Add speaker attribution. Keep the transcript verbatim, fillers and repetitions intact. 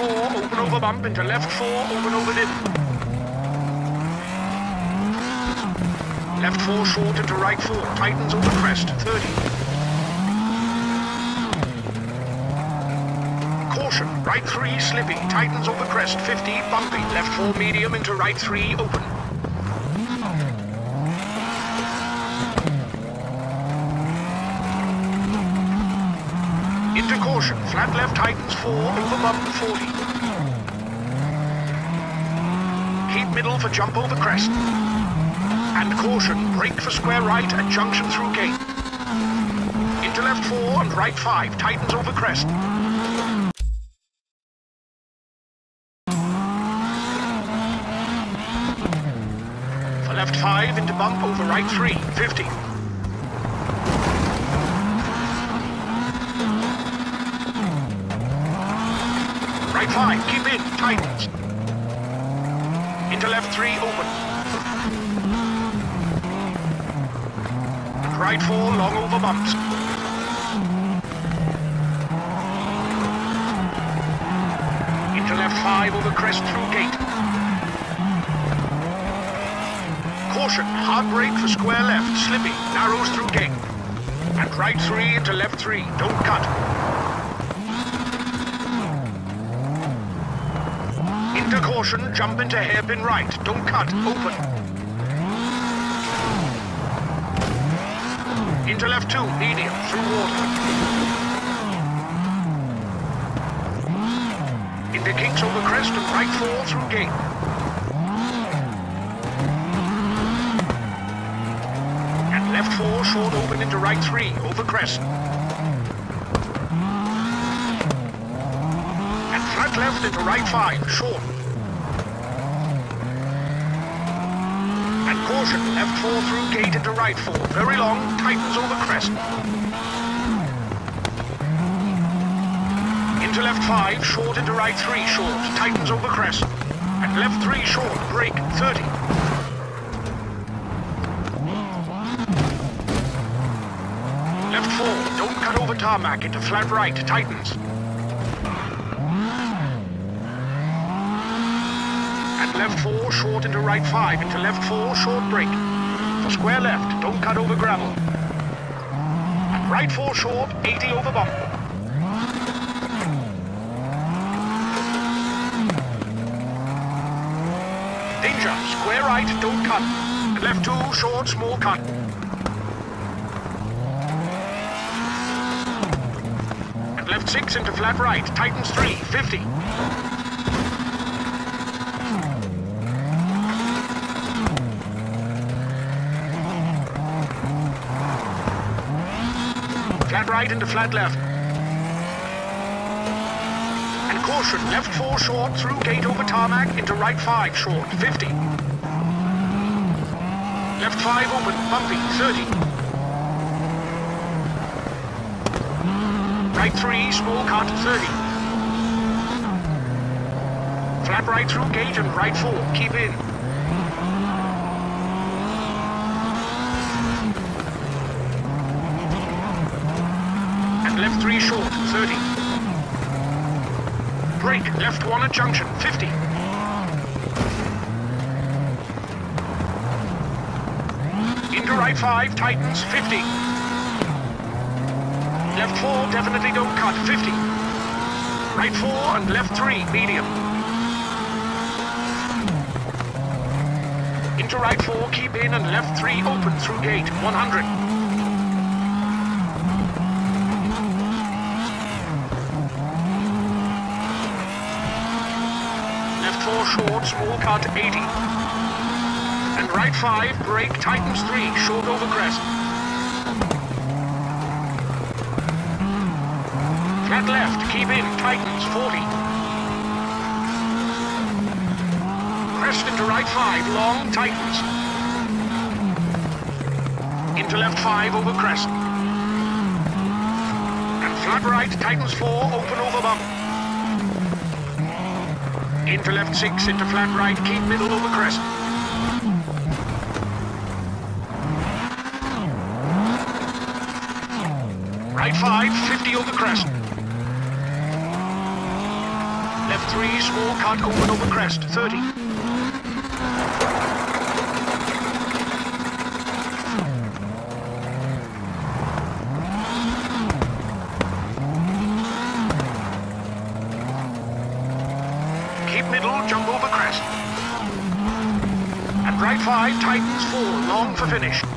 Speaker 1: four, open over bump into left four, open over dip. Left four short into right four, tightens over crest, thirty. Caution, right three, slippy, tightens over crest, fifty, bumpy. Left four medium into right three, open. Into caution, flat left tightens four, over bump, forty. Keep middle for jump over crest. And caution, brake for square right at junction through gate. Into left four and right five, tightens over crest. For left five into bump over right three, fifty. Right five, keep in, tightens. Into left three, open. Right four, long over bumps. Into left five over crest through gate. Caution, hard brake for square left, slippy, narrows through gate. And right three into left three, don't cut. Into caution, jump into hairpin right, don't cut, open. Into left two, medium, through water. Into kinks over crest and right four through gate. And left four, short open into right three, over crest. And flat left into right five, short. Caution, left four through gate into right four, very long, tightens over crest. Into left five, short into right three, short, tightens over crest. And left three short, brake, thirty. Left four, don't cut over tarmac into flat right, tightens. Left four, short into right five, into left four, short brake. For square left, don't cut over gravel. And right four short, eighty over bump. Danger, square right, don't cut. And left two, short, small cut. And left six into flat right, tightens three, fifty. Flat right into flat left. And caution, left four short through gate over tarmac into right five short, fifty. Left five open, bumpy, thirty. Right three, small cut, thirty. Flat right through gate and right four, keep in. Left three short, thirty. Brake, left one at junction, fifty. Into right five, tightens, fifty. Left four, definitely don't cut, fifty. Right four and left three, medium. Into right four, keep in and left three, open through gate, one hundred. Short, small cut, eighty. And right five, brake, tightens three, short over crest. Flat left, keep in, tightens, forty. Crest into right five, long, tightens. Into left five, over crest. And flat right, tightens four, open over bump. Into left six, into flat right, keep middle over crest. Right five, fifty over crest. left three, small cut, open over crest, thirty. Keep middle, jump over crest. And right five, tightens four, long for finish.